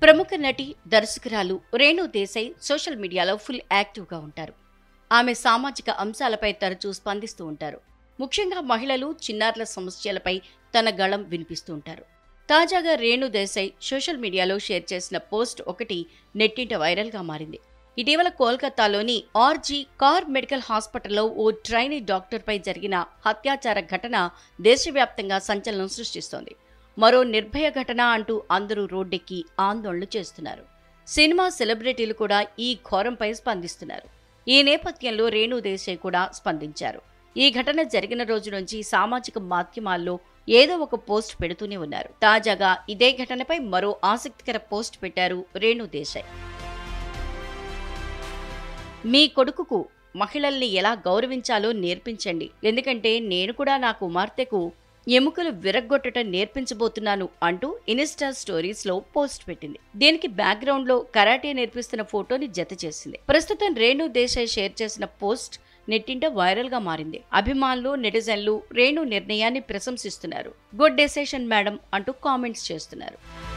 ప్రముఖ నటి, దర్శకురాలు రేణు దేశాయ్ సోషల్ మీడియాలో ఫుల్ యాక్టివ్గా ఉంటారు. ఆమె సామాజిక అంశాలపై తరచూ స్పందిస్తూ ఉంటారు. ముఖ్యంగా మహిళలు, చిన్నారుల సమస్యలపై తన గళం వినిపిస్తూ ఉంటారు. తాజాగా రేణు దేశాయ్ సోషల్ మీడియాలో షేర్ చేసిన పోస్ట్ ఒకటి నెట్టింట వైరల్గా మారింది. ఇటీవల కోల్కతాలోని ఆర్జీ కార్ మెడికల్ హాస్పిటల్లో ఓ ట్రైనీ డాక్టర్పై జరిగిన హత్యాచార ఘటన దేశవ్యాప్తంగా సంచలనం సృష్టిస్తోంది. మరో నిర్భయ ఘటన అంటూ అందరూ రోడ్డెక్కి ఆందోళనలు చేస్తున్నారు. సినిమా సెలబ్రిటీలు కూడా ఈ ఘోరంపై స్పందిస్తున్నారు. ఈ నేపథ్యంలో రేణు దేశాయ్ కూడా స్పందించారు. ఈ ఘటన జరిగిన రోజు నుంచి సామాజిక మాధ్యమాల్లో ఏదో ఒక పోస్ట్ పెడుతూనే ఉన్నారు. తాజాగా ఇదే ఘటనపై మరో ఆసక్తికర పోస్ట్ పెట్టారు రేణు దేశాయ్. మీ కొడుకుకు మహిళల్ని ఎలా గౌరవించాలో నేర్పించండి, ఎందుకంటే నేను కూడా నా కుమార్తెకు ఎముకలు విరగ్గొట్టడం నేర్పించబోతున్నాను అంటూ ఇన్స్టా స్టోరీస్ లో పోస్ట్ పెట్టింది. దీనికి బ్యాక్గ్రౌండ్ లో కరాటే నేర్పిస్తున్న ఫోటోని జత చేసింది. ప్రస్తుతం రేణు దేశాయ్ షేర్ చేసిన పోస్ట్ నెట్టింట వైరల్ గా మారింది. అభిమానులు, నెటిజన్లు రేణు నిర్ణయాన్ని ప్రశంసిస్తున్నారు. గుడ్ డెసిషన్ మేడం అంటూ కామెంట్స్ చేస్తున్నారు.